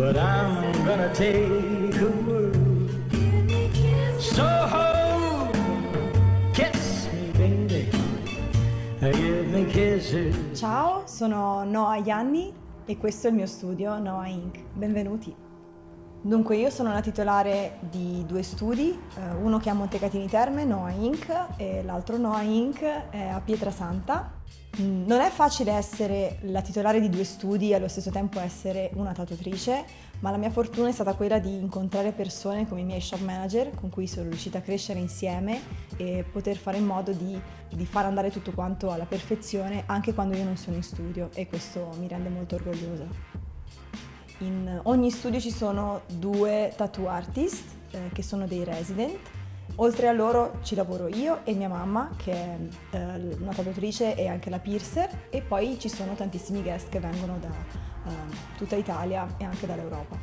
but I'm gonna take a whirl. So hold, kiss me, baby, give me kisses. Ciao, sono Noa Ianni e questo è il mio studio Noa Inc. Benvenuti. Dunque, io sono la titolare di due studi, uno che è a Montecatini Terme, Noa Inc., e l'altro Noa Inc. è a Pietrasanta. Non è facile essere la titolare di due studi e allo stesso tempo essere una tatuatrice, ma la mia fortuna è stata quella di incontrare persone come i miei shop manager con cui sono riuscita a crescere insieme e poter fare in modo di far andare tutto quanto alla perfezione anche quando io non sono in studio, e questo mi rende molto orgogliosa. In ogni studio ci sono due tattoo artist che sono dei resident. Oltre a loro ci lavoro io e mia mamma, che è una tatuatrice e anche la piercer, e poi ci sono tantissimi guest che vengono da tutta Italia e anche dall'Europa.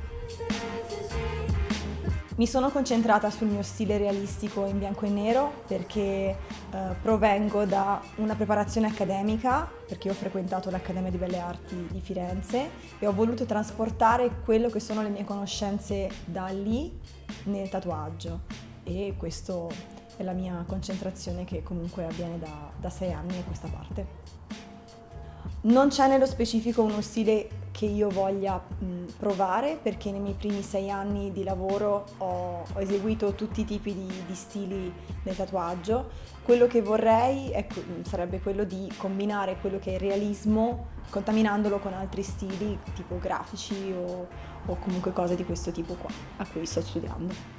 Mi sono concentrata sul mio stile realistico in bianco e nero perché provengo da una preparazione accademica, perché ho frequentato l'Accademia di Belle Arti di Firenze e ho voluto trasportare quello che sono le mie conoscenze da lì nel tatuaggio. E questa è la mia concentrazione, che comunque avviene da 6 anni a questa parte. Non c'è nello specifico uno stile che io voglia provare, perché nei miei primi 6 anni di lavoro ho eseguito tutti i tipi di stili nel tatuaggio. Quello che vorrei sarebbe quello di combinare quello che è il realismo contaminandolo con altri stili tipo grafici o comunque cose di questo tipo qua, a cui sto studiando.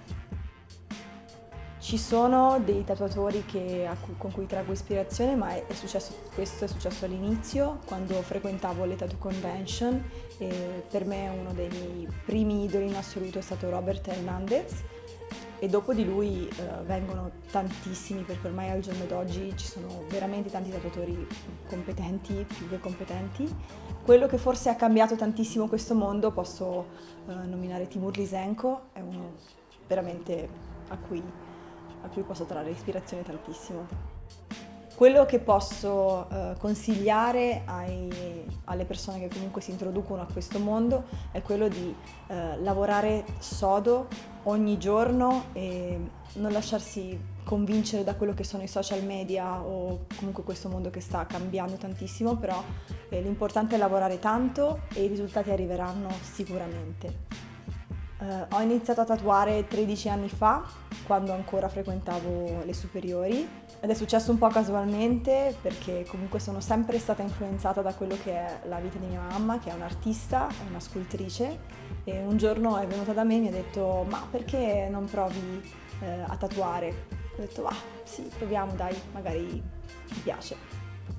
Ci sono dei tatuatori con cui traggo ispirazione, ma questo è successo all'inizio, quando frequentavo le tattoo convention, e per me uno dei miei primi idoli in assoluto è stato Robert Hernandez, e dopo di lui vengono tantissimi, perché ormai al giorno d'oggi ci sono veramente tanti tatuatori competenti, più che competenti. Quello che forse ha cambiato tantissimo questo mondo, posso nominare Timur Lysenko, è uno veramente a cui posso trarre ispirazione tantissimo. Quello che posso consigliare alle persone che comunque si introducono a questo mondo è quello di lavorare sodo ogni giorno e non lasciarsi convincere da quello che sono i social media o comunque questo mondo che sta cambiando tantissimo, però l'importante è lavorare tanto e i risultati arriveranno sicuramente. Ho iniziato a tatuare 13 anni fa, quando ancora frequentavo le superiori, ed è successo un po' casualmente, perché comunque sono sempre stata influenzata da quello che è la vita di mia mamma, che è un'artista, è una scultrice, e un giorno è venuta da me e mi ha detto: ma perché non provi a tatuare? Ho detto: ah sì, proviamo, dai, magari mi piace.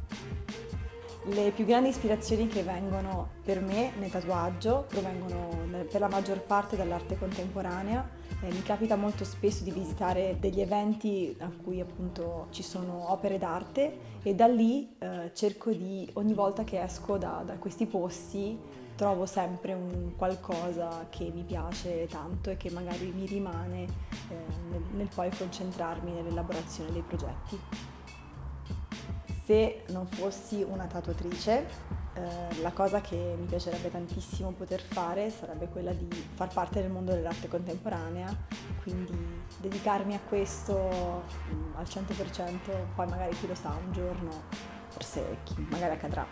Le più grandi ispirazioni che vengono per me nel tatuaggio provengono per la maggior parte dall'arte contemporanea. Mi capita molto spesso di visitare degli eventi a cui appunto ci sono opere d'arte, e da lì cerco ogni volta che esco da questi posti, trovo sempre un qualcosa che mi piace tanto e che magari mi rimane nel poi concentrarmi nell'elaborazione dei progetti. Se non fossi una tatuatrice, la cosa che mi piacerebbe tantissimo poter fare sarebbe quella di far parte del mondo dell'arte contemporanea, quindi dedicarmi a questo al 100%, poi magari chi lo sa, un giorno forse magari accadrà.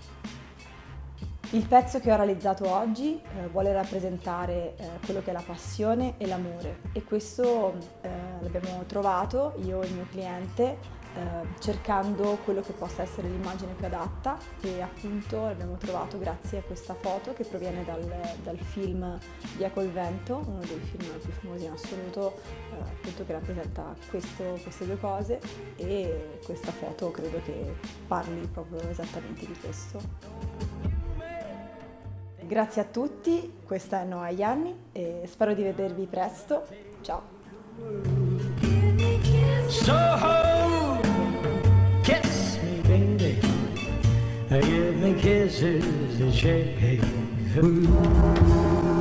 Il pezzo che ho realizzato oggi vuole rappresentare quello che è la passione e l'amore, e questo l'abbiamo trovato io e il mio cliente cercando quello che possa essere l'immagine più adatta, e appunto l'abbiamo trovato grazie a questa foto che proviene dal film Via col vento, uno dei film più famosi in assoluto, appunto, che rappresenta queste due cose, e questa foto credo che parli proprio esattamente di questo. Grazie a tutti, questa è Noa Ianni e spero di vedervi presto. Ciao! So hold, kiss me, baby, give me kisses that shake.